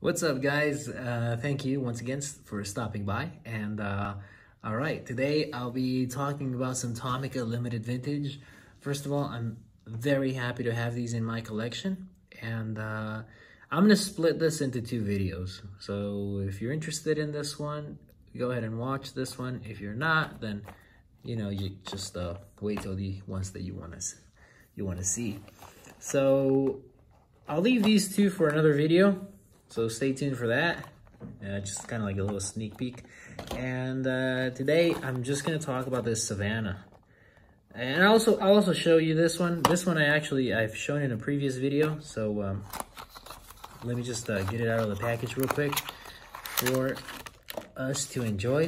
What's up, guys? Thank you once again for stopping by. And all right, today I'll be talking about some Tomica limited vintage. First of all, I'm very happy to have these in my collection, and I'm gonna split this into two videos. So if you're interested in this one, go ahead and watch this one. If you're not, then you just wait till the ones that you want to see. So I'll leave these two for another video. So stay tuned for that. Just kind of like a little sneak peek. And today I'm just gonna talk about this Savannah. And I'll also show you this one. This one I've shown in a previous video. So let me just get it out of the package real quick for us to enjoy.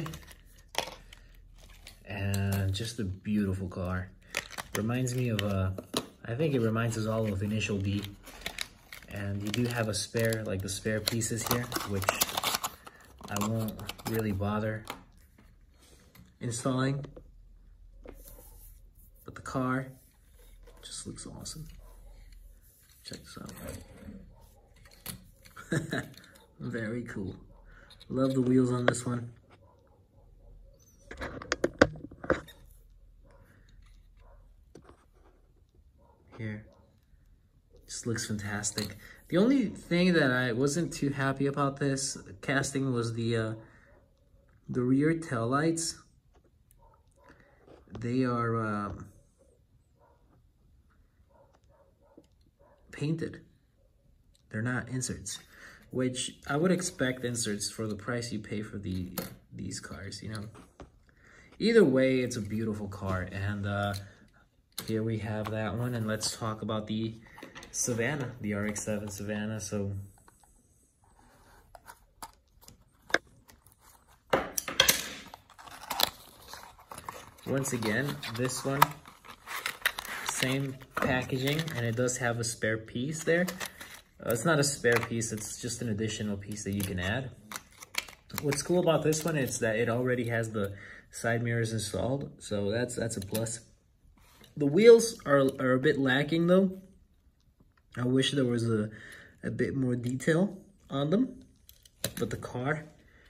And just a beautiful car. Reminds me of I think it reminds us all of Initial D. And you do have a spare, like the spare pieces here, which I won't really bother installing. But the car just looks awesome. Check this out. Very cool. Love the wheels on this one. Here. Just looks fantastic. The only thing that I wasn't too happy about this casting was the rear tail lights. They are painted. They're not inserts, which I would expect inserts for the price you pay for these cars, you know. Either way, it's a beautiful car, and here we have that one, and let's talk about the Savannah, the RX-7 Savannah. So once again, this one, same packaging, and it does have a spare piece there. It's not a spare piece, it's just an additional piece that you can add. What's cool about this one is that it already has the side mirrors installed, so that's a plus. The wheels are a bit lacking though. I wish there was a bit more detail on them, but the car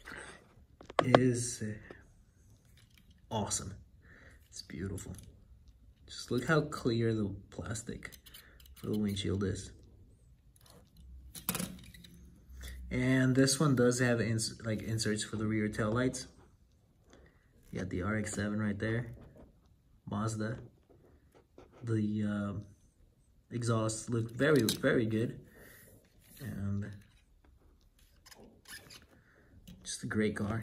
is awesome. It's beautiful. Just look how clear the plastic for the windshield is. And this one does have inserts for the rear tail lights. You got the RX-7 right there, Mazda. The exhausts look very, very good, and just a great car.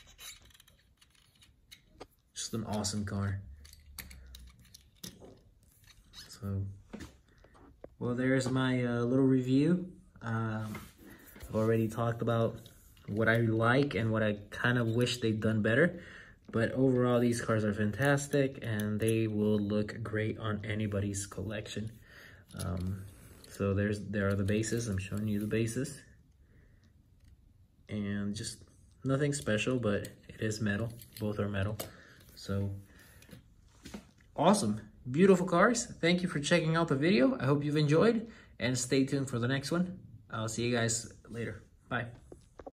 Just an awesome car. So, well, there's my little review. I've already talked about what I like and what I kind of wish they'd done better. But overall, these cars are fantastic, and they will look great on anybody's collection. So there are the bases. I'm showing you the bases. And just nothing special, but it is metal. Both are metal. So awesome. Beautiful cars. Thank you for checking out the video. I hope you've enjoyed, and stay tuned for the next one. I'll see you guys later. Bye.